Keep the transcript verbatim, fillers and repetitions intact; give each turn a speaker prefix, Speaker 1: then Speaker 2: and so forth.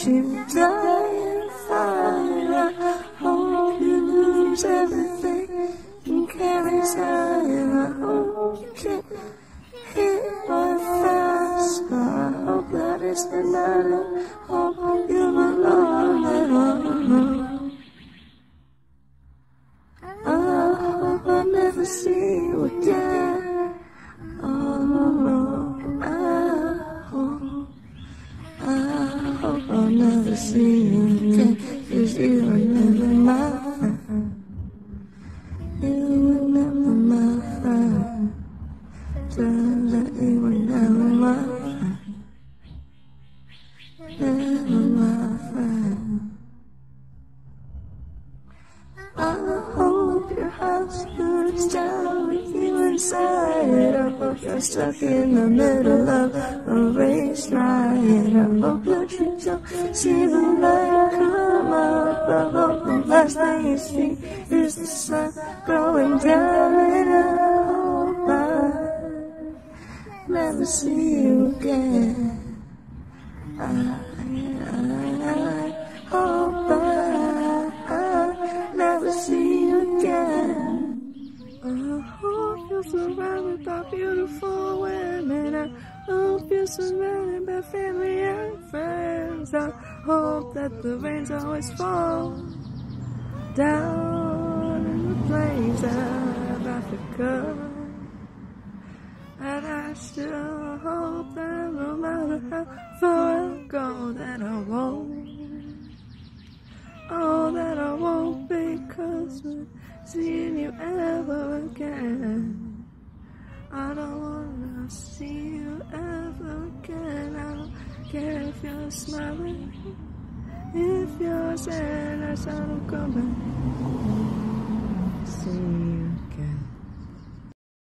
Speaker 1: you die in fire. I hope you lose everything and carry time. I hope you can't hit my fast. I hope that it's the night. I hope you belong at all. I hope I never see you again. Oh, I hope, I hope I'll never see you again, 'cause you were never mine. You were never my friend. Turns out you were never mine. Never my friend. I hope your house burns down with you inside. I hope you're stuck in the middle of a race riot. I hope that you don't see the light come up. I hope the last thing you see is the sun going down. And I hope I never see you again. I, I, I hope I never see you again. I hope you're surrounded by beautiful women. I hope you're surrounded by family and friends. I hope that the rains always fall down in the plains of Africa. And I still hope that no matter how far I go, that I won't. Oh, that I won't be close with seeing you ever again. I don't wanna see you ever again. I don't care if you're smiling, if you're sad, I don't come back.